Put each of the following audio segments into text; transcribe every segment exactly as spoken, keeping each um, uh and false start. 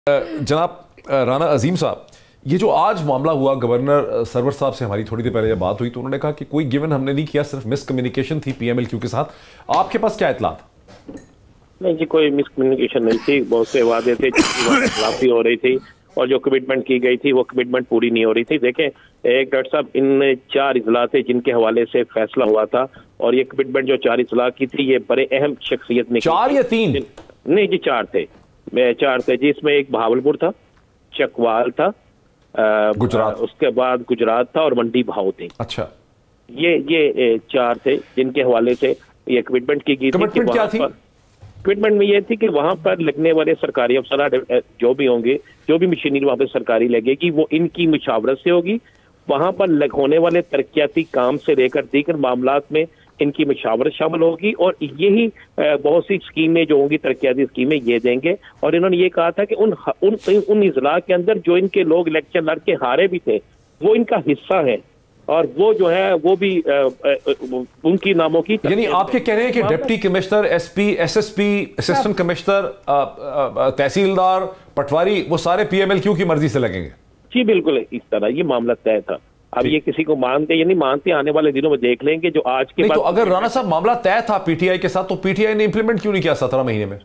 जनाब राना अजीम साहब, ये जो आज मामला हुआ, गवर्नर सरवर साहब से हमारी थोड़ी देर पहले जब बात हुई तो उन्होंने कहा कि कोई गिवन हमने नहीं किया, सिर्फ मिसकम्युनिकेशन थी पीएमएलक्यू के साथ। आपके पास क्या इत्तला था? नहीं जी, कोई मिसकम्युनिकेशन नहीं थी। बहुत से वादे थे, खिलाफी हो रही थी और जो कमिटमेंट की गई थी वो कमिटमेंट पूरी नहीं हो रही थी। देखें, एक डॉक्टर साहब, इन चार इजला थे जिनके हवाले से फैसला हुआ था और ये कमिटमेंट जो चार इजला की थी ये बड़े अहम शख्सियत ने। चार या तीन? नहीं जी, चार थे। चार थे जिसमें एक बहावलपुर था, चकवाल था, गुजरात, उसके बाद गुजरात था और मंडी भाव थे। अच्छा, ये ये चार थे जिनके हवाले से ये कमिटमेंट की गई थी। कमिटमेंट क्या थी? कमिटमेंट में ये थी कि वहां पर लगने वाले सरकारी अफसर जो भी होंगे, जो भी मशीनरी वहां पर सरकारी लगेगी वो इनकी मुशावरत से होगी। वहां पर होने वाले तरक्याती काम से लेकर दीगर मामलात में इनकी मुशावरत शामिल होगी और यही बहुत सी स्कीमें जो होंगी, तरक्याती स्कीमें ये देंगे। और इन्होंने ये कहा था कि उन उन उन इजला के अंदर जो इनके लोग इलेक्शन लड़ के हारे भी थे वो इनका हिस्सा है और वो जो है वो भी आ, आ, उनकी नामों की। यानी आपके कह रहे हैं कि deputy commissioner, SP, SSP, assistant commissioner, तहसीलदार, पटवारी, वो सारे पीएमएलक्यू की मर्जी से लगेंगे? जी बिल्कुल, इस तरह ये मामला तय था। अब ये किसी को मानते या नहीं मानते, आने वाले दिनों में देख लेंगे। जो आज के बाद तो अगर राणा साहब मामला तय था पीटीआई के साथ तो पीटीआई ने इंप्लीमेंट क्यों नहीं किया सत्रह महीने में?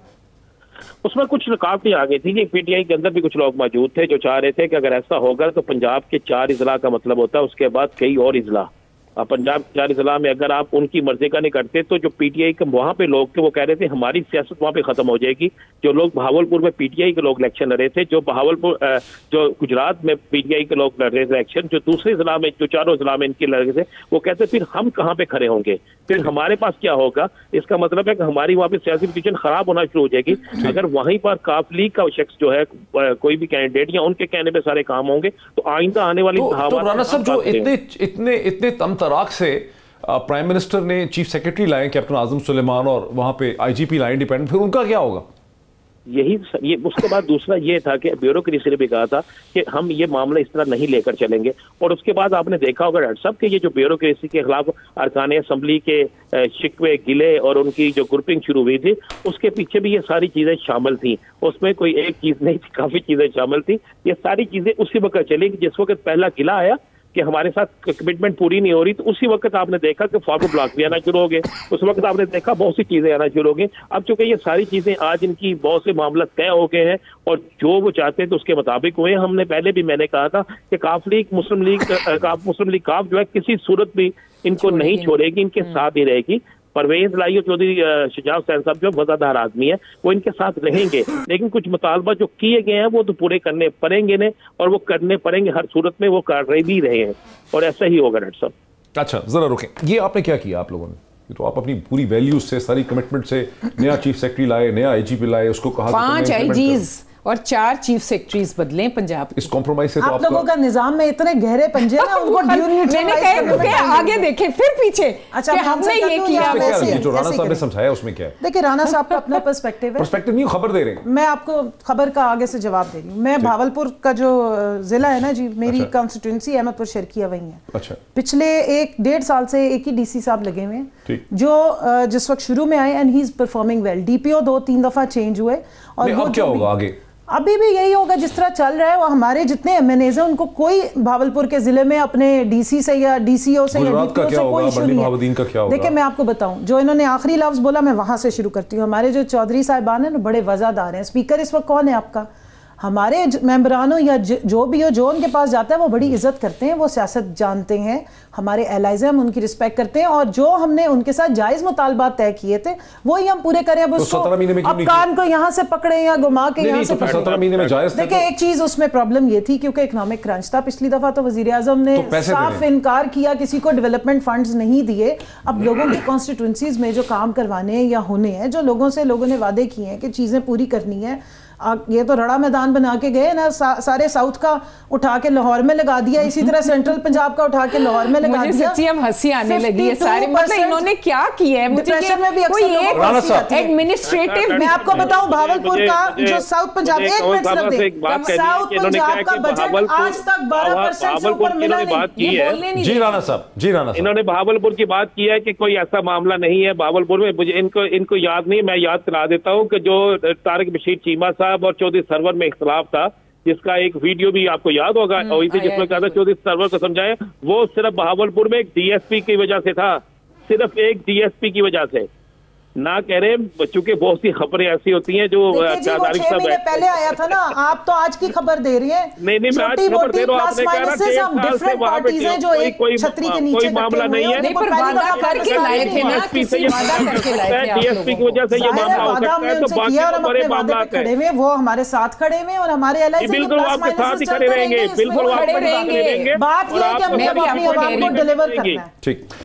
उसमें कुछ रुकावटें आ गई थी कि पीटीआई के अंदर भी कुछ लोग मौजूद थे जो चाह रहे थे कि अगर ऐसा होगा तो पंजाब के चार इजला का मतलब होता है उसके बाद कई और इजला। पंजाब चार इजला में अगर आप उनकी मर्जी का नहीं करते तो जो पीटीआई के वहां पे लोग थे वो कह रहे थे हमारी सियासत वहां पे खत्म हो जाएगी। जो लोग बहावलपुर में पीटीआई के लोग इलेक्शन लड़ रहे थे, जो बहावलपुर जो गुजरात में पीटीआई के लोग लड़ रहे थे इलेक्शन, जो दूसरे जिला में, जो चारों जिला में इनके लड़ रहे थे, वो कहते फिर हम कहाँ पे खड़े होंगे, फिर हमारे पास क्या होगा। इसका मतलब है कि हमारी वहाँ पे सियासी पोजीशन खराब होना शुरू हो जाएगी। अगर वहीं पर काफ लीग का शख्स जो है कोई भी कैंडिडेट या उनके कहने पे सारे काम होंगे तो आइंदा आने वाली राणा साहब जो इतने इतने इतने तमतराक से प्राइम मिनिस्टर ने चीफ सेक्रेटरी लाए कैप्टन आजम सुलेमान और वहां पे आईजीपी लाए इंडिपेंडेंट, फिर उनका क्या होगा? यही ये उसके बाद दूसरा ये था कि ब्यूरोक्रेसी ने भी कहा था कि हम ये मामला इस तरह नहीं लेकर चलेंगे। और उसके बाद आपने देखा होगा डॉक्टर साहब कि ये जो ब्यूरोक्रेसी के खिलाफ अरकान असम्बली के शिकवे गिले और उनकी जो ग्रुपिंग शुरू हुई थी उसके पीछे भी ये सारी चीजें शामिल थी। उसमें कोई एक चीज नहीं थी, काफी चीजें शामिल थी। ये सारी चीजें उसी वक्त चली जिस वक्त पहला गिला आया कि हमारे साथ कमिटमेंट पूरी नहीं हो रही, तो उसी वक्त आपने देखा कि फॉरवर्ड ब्लॉक भी आना शुरू हो गए। उस वक्त आपने देखा बहुत सी चीजें आना शुरू हो गई। अब चूंकि ये सारी चीजें आज इनकी बहुत से मामला तय हो गए हैं और जो वो चाहते हैं तो उसके मुताबिक हुए। हमने पहले भी मैंने कहा था कि काफ लीग मुस्लिम लीग काफ मुस्लिम लीग काफ जो है किसी सूरत भी इनको नहीं छोड़ेगी, इनके साथ ही रहेगी। परवेज लाइयो चौधरी शुजात हुसैन साहब जो वफादार आदमी है वो इनके साथ रहेंगे, लेकिन कुछ मुतालबा जो किए गए हैं वो तो पूरे करने पड़ेंगे ने और वो करने पड़ेंगे। हर सूरत में वो कर रहे भी रहे हैं और ऐसा ही होगा डॉक्टर साहब। अच्छा जरा रुकें, ये आपने क्या किया आप लोगों ने? ये तो आप अपनी पूरी वैल्यूज से, सारी कमिटमेंट से नया चीफ सेक्रेटरी लाए, नया आईजीपी लाए, उसको कहा पांच आईजीज और चार चीफ सेक्रेटरीज बदले पंजाब। इस कॉम्प्रोमाइज से तो आप लोगों का निजाम में इतने गहरे पंजे ना उनको मैंने कहा आगे देखें फिर पीछे। अच्छा, कि हमने ये किया। जो राणा साहब ने समझाया उसमें क्या है? देखिए, राणा साहब का अपना पर्सपेक्टिव है। पर्सपेक्टिव नहीं, खबर दे रहे हैं। मैं आपको खबर का आगे से जवाब दे रही हूँ। मैं भावलपुर का जो जिला है ना जी, मेरी कॉन्स्टिट्यूंसी अहमदपुर शर्किया वही है। अच्छा, पिछले एक डेढ़ साल से एक ही डीसी साहब लगे हुए हैं जो जिस वक्त शुरू में आए and he is performing well. DPO दो तीन दफा चेंज हुए और अब क्या होगा आगे? अभी भी यही होगा जिस तरह चल रहा है। वो हमारे जितने एमएनएज हैं उनको कोई भावलपुर के जिले में अपने डीसी से या डीसीओ से या डीपीओ से कोई इशू नहीं है। देखिए, मैं आपको बताऊं, जो इन्होंने आखिरी लफ्ज बोला मैं वहां से शुरू करती हूँ। हमारे जो चौधरी साहिबान है ना, बड़े वजादार हैं। स्पीकर इस वक्त कौन है आपका? हमारे मेंबरानों या जो भी हो जो उनके पास जाता है वो बड़ी इज्जत करते हैं, वो सियासत जानते हैं, हमारे एलाइज हैं, हम उनकी रिस्पेक्ट करते हैं और जो हमने उनके साथ जायज मुतालबात तय किए थे वही हम पूरे करें। अब उसको अब कान को यहाँ से पकड़े या घुमा के यहाँ से पकड़े। देखिए, एक चीज उसमें प्रॉब्लम ये थी क्योंकि इकोनॉमिक क्रंच था। पिछली दफा तो वजीर आजम ने साफ इनकार किया, किसी को डेवलपमेंट फंड्स नहीं दिए। अब लोगों की कॉन्स्टिट्यूंसीज में जो काम करवाने या होने हैं, जो लोगों से लोगों ने वादे किए हैं कि चीजें पूरी करनी है, ये तो रड़ा मैदान बना के गए ना। सा, सारे साउथ का उठा के लाहौर में लगा दिया, इसी तरह सेंट्रल पंजाब का उठा के लाहौर में लगा दिया। सच्ची हम हंसी आने लगी है सारे, मतलब इन्होंने क्या किया है? मुझे में भी कोई एक एडमिनिस्ट्रेटिव मैं आपको बताऊं, भावलपुर का जो साउथ पंजाब, एक मिनट सिर्फ दें, साउथ पंजाब का बजट आज तक बारह परसेंट से ऊपर मिला नहीं। जी राणा साहब, जी राणा साहब, इन्होंने भावलपुर की बात की है कि कोई ऐसा मामला नहीं है भावलपुर में। मुझे इनको इनको याद नहीं, मैं याद करा देता हूँ कि जो तारिक बशीर चीमा साहब और चौधरी सरवर में इख्तलाफ था, जिसका एक वीडियो भी आपको याद होगा ओवैसी जिसमें कहा था चौधरी सरवर को समझाए, वो सिर्फ बहावलपुर में एक डीएसपी की वजह से था, सिर्फ एक डीएसपी की वजह से। ना कह रहे, चूंकि बहुत सी खबरें ऐसी होती हैं जो पहले आया था ना, आप तो आज की खबर दे रही हैं। नहीं नहीं, मैं आज खबर दे रहा हूं, आपने कहा ना डिफरेंट पार्टीज हैं जो एक छतरी के नीचे, कोई मामला नहीं है। पर वादा करके लाए थे ना, किसी वादा करके लाए थे, डीएसपी की वजह से ये मामला हो सकता है, तो बाकी बड़े मामला खड़े हुए, वो हमारे साथ खड़े हुए और हमारे एलआईसी बिल्कुल आपके साथ ही खड़े रहेंगे, बिल्कुल खड़े रहेंगे। बात ये है कि हमें अपनी आवाम को डिलीवर करना है। ठीक।